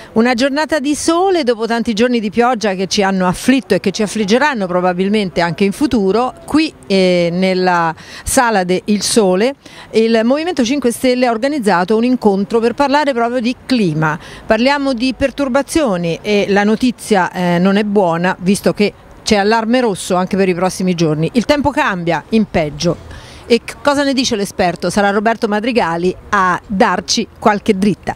Una giornata di sole dopo tanti giorni di pioggia che ci hanno afflitto e che ci affliggeranno probabilmente anche in futuro. Qui nella sala del Sole il Movimento 5 Stelle ha organizzato un incontro per parlare proprio di clima. Parliamo di perturbazioni e la notizia non è buona, visto che c'è allarme rosso anche per i prossimi giorni. Il tempo cambia in peggio. E cosa ne dice l'esperto? Sarà Roberto Madrigali a darci qualche dritta.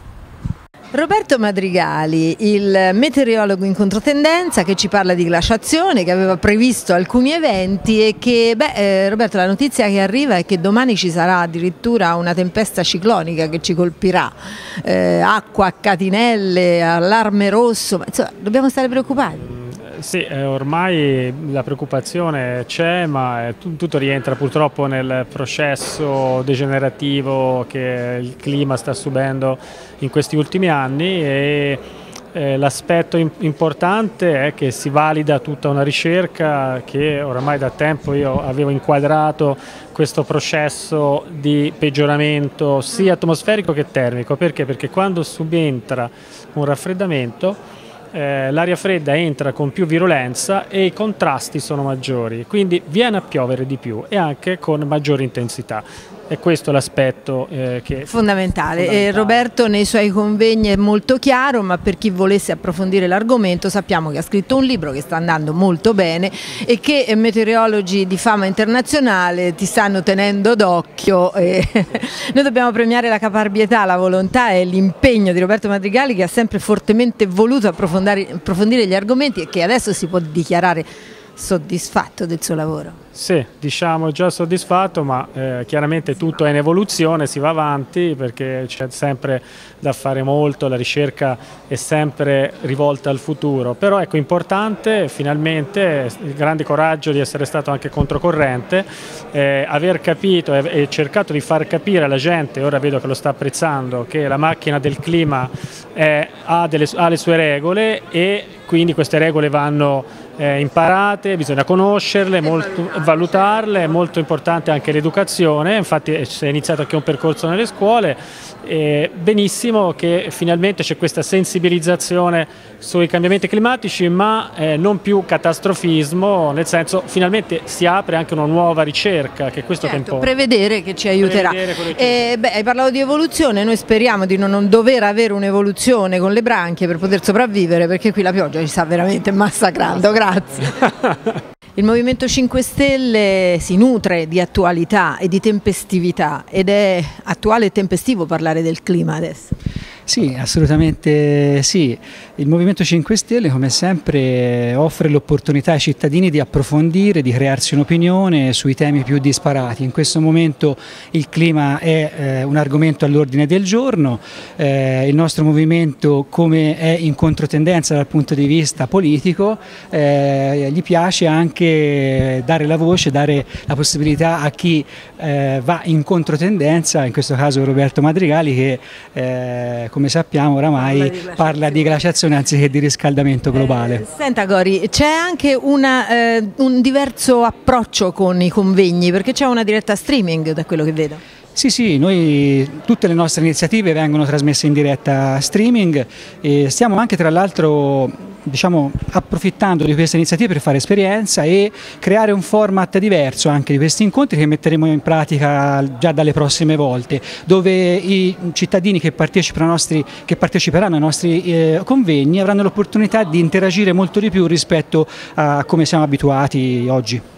Roberto Madrigali, il meteorologo in controtendenza che ci parla di glaciazione, che aveva previsto alcuni eventi e che, Roberto, la notizia che arriva è che domani ci sarà addirittura una tempesta ciclonica che ci colpirà, acqua a catinelle, allarme rosso, ma insomma dobbiamo stare preoccupati. Sì, ormai la preoccupazione c'è, ma tutto rientra purtroppo nel processo degenerativo che il clima sta subendo in questi ultimi anni e l'aspetto importante è che si valida tutta una ricerca che oramai da tempo io avevo inquadrato questo processo di peggioramento sia atmosferico che termico. Perché? Perché quando subentra un raffreddamento l'aria fredda entra con più virulenza e i contrasti sono maggiori, quindi viene a piovere di più e anche con maggiore intensità. E questo è l'aspetto che è fondamentale. Roberto nei suoi convegni è molto chiaro, ma per chi volesse approfondire l'argomento sappiamo che ha scritto un libro che sta andando molto bene e che meteorologi di fama internazionale ti stanno tenendo d'occhio. Noi dobbiamo premiare la caparbietà, la volontà e l'impegno di Roberto Madrigali, che ha sempre fortemente voluto approfondire gli argomenti e che adesso si può dichiarare soddisfatto del suo lavoro. Sì, diciamo già soddisfatto, ma chiaramente tutto è in evoluzione, si va avanti perché c'è sempre da fare molto, la ricerca è sempre rivolta al futuro, però ecco, importante finalmente il grande coraggio di essere stato anche controcorrente, aver capito e cercato di far capire alla gente, ora vedo che lo sta apprezzando, che la macchina del clima ha le sue regole e quindi queste regole vanno imparate, bisogna conoscerle, valutarle, è molto importante anche l'educazione, infatti si è iniziato anche un percorso nelle scuole, benissimo che finalmente c'è questa sensibilizzazione sui cambiamenti climatici, ma non più catastrofismo, nel senso finalmente si apre anche una nuova ricerca, che è questo che importa. Prevedere che ci aiuterà. Hai parlato di evoluzione, noi speriamo di non dover avere un'evoluzione con le branchie per poter sopravvivere, perché qui la pioggia ci sta veramente massacrando, grazie. Il Movimento 5 Stelle si nutre di attualità e di tempestività ed è attuale e tempestivo parlare del clima adesso. Sì, assolutamente sì. Il Movimento 5 Stelle come sempre offre l'opportunità ai cittadini di approfondire, di crearsi un'opinione sui temi più disparati. In questo momento il clima è un argomento all'ordine del giorno, il nostro movimento, come è in controtendenza dal punto di vista politico, gli piace anche dare la voce, dare la possibilità a chi va in controtendenza, in questo caso Roberto Madrigali, che come sappiamo oramai parla di glaciazione anziché di riscaldamento globale. Senta Gori, c'è anche un diverso approccio con i convegni, perché c'è una diretta streaming da quello che vedo. Sì, tutte le nostre iniziative vengono trasmesse in diretta streaming e stiamo anche tra l'altro approfittando di queste iniziative per fare esperienza e creare un format diverso anche di questi incontri che metteremo in pratica già dalle prossime volte, dove i cittadini che parteciperanno ai nostri convegni avranno l'opportunità di interagire molto di più rispetto a come siamo abituati oggi.